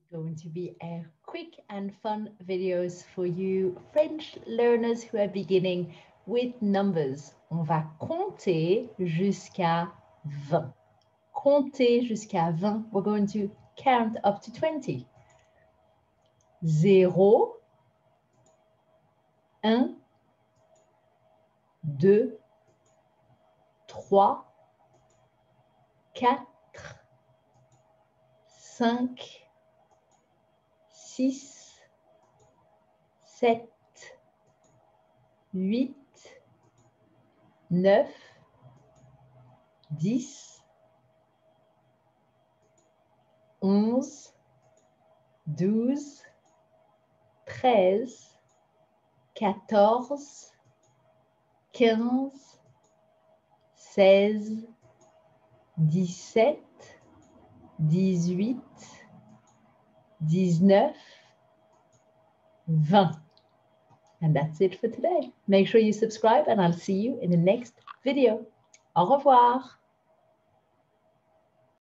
Going to be a quick and fun videos for you French learners who are beginning with numbers. On va compter jusqu'à 20. Compter jusqu'à 20. We're going to count up to 20. 0, 1, 2, 3, 4, 5, 6, 7, 8, 9, 10, 11, 12, 13, 14, 15, 16, 17, 18, 19, 20. And that's it for today. Make sure you subscribe and I'll see you in the next video. Au revoir.